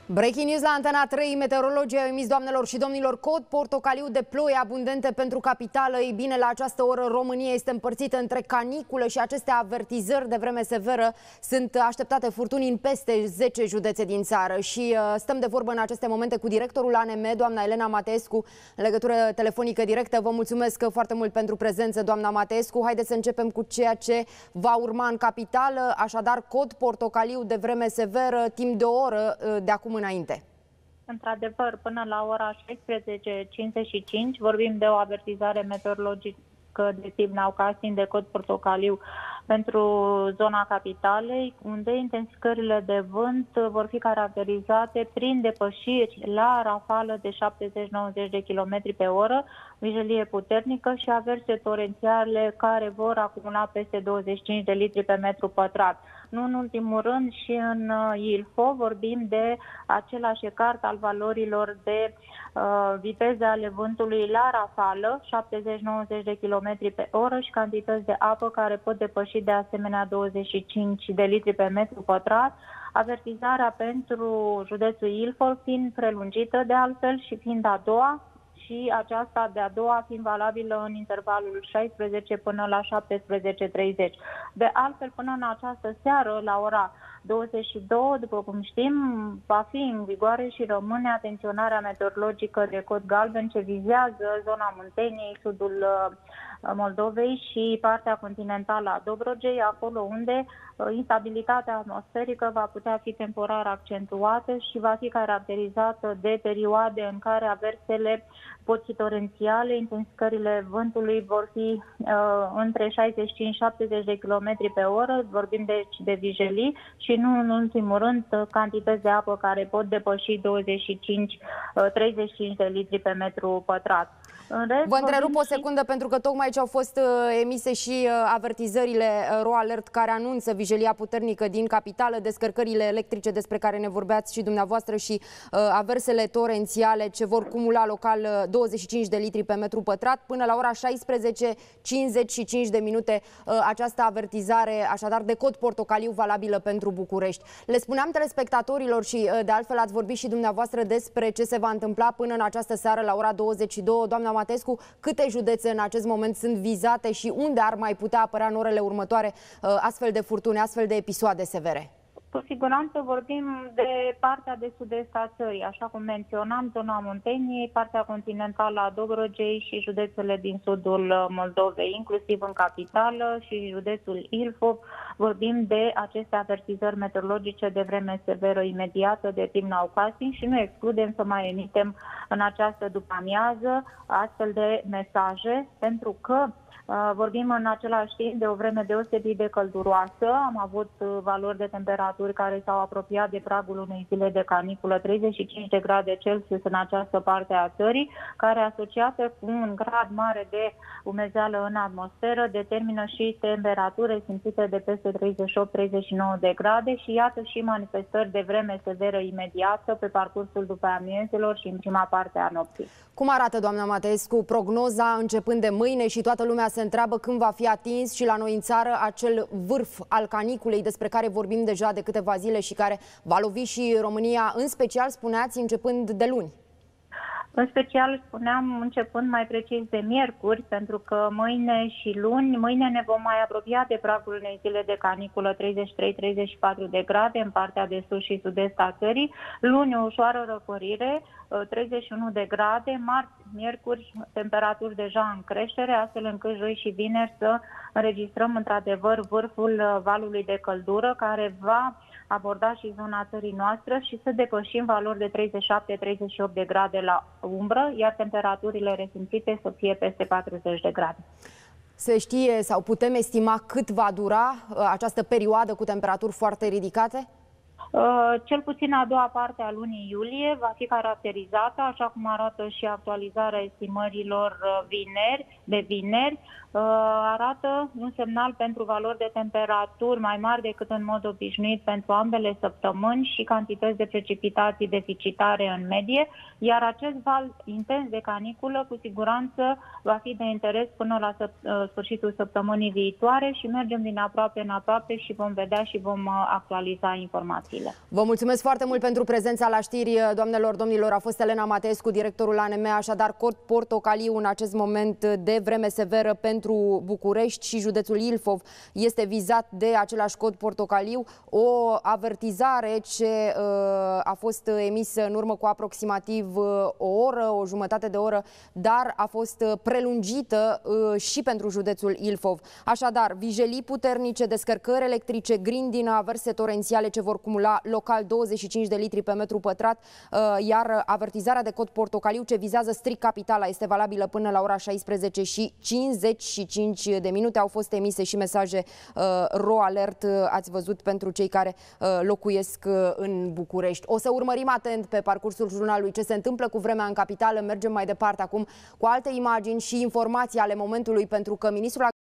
Breaking news la Antena 3. Meteorologii au emis, doamnelor și domnilor, cod portocaliu de ploi abundente pentru capitală. Ei bine, la această oră România este împărțită între caniculă și aceste avertizări de vreme severă. Sunt așteptate furtuni în peste 10 județe din țară și stăm de vorbă în aceste momente cu directorul ANM, doamna Elena Mateescu, în legătură telefonică directă. Vă mulțumesc foarte mult pentru prezență, doamna Mateescu. Haideți să începem cu ceea ce va urma în capitală, așadar cod portocaliu de vreme severă timp de o oră de acum înainte. Într-adevăr, până la ora 16:55 vorbim de o avertizare meteorologică de tip nowcasting de cod portocaliu pentru zona capitalei, unde intensificările de vânt vor fi caracterizate prin depășiri la rafală de 70-90 de km pe oră, vijelie puternică și averse torențiale care vor acumula peste 25 de litri pe metru pătrat. Nu în ultimul rând, și în Ilfov vorbim de același ecart al valorilor de viteze ale vântului la rafală, 70-90 de km pe oră, și cantități de apă care pot depăși de asemenea 25 de litri pe metru pătrat. Avertizarea pentru județul Ilfov fiind prelungită de altfel și fiind a doua, și aceasta de-a doua fiind valabilă în intervalul 16 până la 17:30. De altfel, până în această seară, la ora 22, după cum știm, va fi în vigoare și rămâne atenționarea meteorologică de cod galben ce vizează zona Munteniei, sudul Moldovei și partea continentală a Dobrogei, acolo unde instabilitatea atmosferică va putea fi temporar accentuată și va fi caracterizată de perioade în care aversele pot fi torențiale, intensificările vântului vor fi între 65-70 de km pe oră, vorbim deci de vijelii, și nu în ultimul rând cantități de apă care pot depăși 25-35 de litri pe metru pătrat. Vă întrerup o secundă pentru că tocmai ce au fost emise și avertizările RoAlert care anunță vijelia puternică din capitală, descărcările electrice despre care ne vorbeați și dumneavoastră și aversele torențiale ce vor cumula local 25 de litri pe metru pătrat. Până la ora 16:55 de minute această avertizare, așadar de cod portocaliu, valabilă pentru București. Le spuneam telespectatorilor și de altfel ați vorbit și dumneavoastră despre ce se va întâmpla până în această seară la ora 22. Doamna Mateescu, câte județe în acest moment sunt vizate și unde ar mai putea apărea în orele următoare astfel de furtuni, astfel de episoade severe? Cu siguranță vorbim de partea de sud-est a țării, așa cum menționam, zona Munteniei, partea continentală a Dobrogei și județele din sudul Moldovei, inclusiv în capitală și județul Ilfov. Vorbim de aceste avertizări meteorologice de vreme severă imediată de tip nowcasting și nu excludem să mai emitem în această după-amiază astfel de mesaje, pentru că vorbim în același timp de o vreme deosebit de călduroasă. Am avut valori de temperaturi care s-au apropiat de pragul unei zile de caniculă, 35 de grade Celsius în această parte a țării, care asociată cu un grad mare de umezeală în atmosferă determină și temperaturi simțite de peste 38-39 de grade și iată și manifestări de vreme severă imediată pe parcursul după amiezilor și în prima parte a nopții. Cum arată, doamna Mateescu, prognoza începând de mâine și toată lumea se întreabă când va fi atins și la noi în țară acel vârf al caniculei despre care vorbim deja de câteva zile și care va lovi și România, în special, spuneați, începând de luni? În special, spuneam, începând mai precis de miercuri, pentru că mâine și luni, mâine ne vom mai apropia de pragul unei zile de caniculă, 33-34 de grade în partea de sus și sud-est a țării. Luni o ușoară răcorire, 31 de grade, marți, miercuri, temperaturi deja în creștere, astfel încât joi și vineri să înregistrăm într-adevăr vârful valului de căldură care va aborda și zona țării noastre și să depășim valori de 37-38 de grade la umbră, iar temperaturile resimțite să fie peste 40 de grade. Se știe sau putem estima cât va dura această perioadă cu temperaturi foarte ridicate? Cel puțin a doua parte a lunii iulie va fi caracterizată, așa cum arată și actualizarea estimărilor de vineri, arată un semnal pentru valori de temperaturi mai mari decât în mod obișnuit pentru ambele săptămâni și cantități de precipitații deficitare în medie, iar acest val intens de caniculă cu siguranță va fi de interes până la sfârșitul săptămânii viitoare și mergem din aproape în aproape și vom vedea și vom actualiza informații. utile. Vă mulțumesc foarte mult pentru prezența la știri, doamnelor, domnilor. A fost Elena Mateescu, directorul ANM, așadar cod portocaliu în acest moment de vreme severă pentru București și județul Ilfov este vizat de același cod portocaliu, o avertizare ce a fost emisă în urmă cu aproximativ o jumătate de oră, dar a fost prelungită și pentru județul Ilfov. Așadar, vijelii puternice, descărcări electrice, grindină, averse torențiale ce vor cumula local 25 de litri pe metru pătrat, iar avertizarea de cod portocaliu ce vizează strict capitala este valabilă până la ora 16 și 55 de minute. Au fost emise și mesaje ro alert, ați văzut, pentru cei care locuiesc în București. O să urmărim atent pe parcursul jurnalului ce se întâmplă cu vremea în capitală. Mergem mai departe acum cu alte imagini și informații ale momentului, pentru că ministrul